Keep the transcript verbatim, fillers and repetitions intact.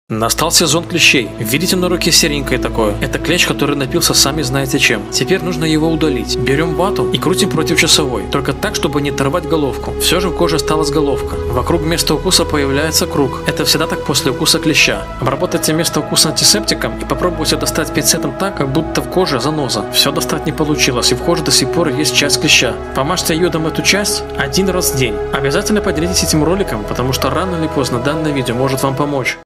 Настал сезон клещей. Видите на руке серенькое такое? Это клещ, который напился сами знаете чем. Теперь нужно его удалить. Берем вату и крутим против часовой. Только так, чтобы не оторвать головку. Все же в коже осталась головка. Вокруг места укуса появляется круг. Это всегда так после укуса клеща. Обработайте место укуса антисептиком и попробуйте достать пинцетом так, как будто в коже заноза. Все достать не получилось, и в коже до сих пор есть часть клеща. Помажьте йодом эту часть один раз в день. Обязательно поделитесь этим роликом, потому что рано или поздно данное видео может вам помочь.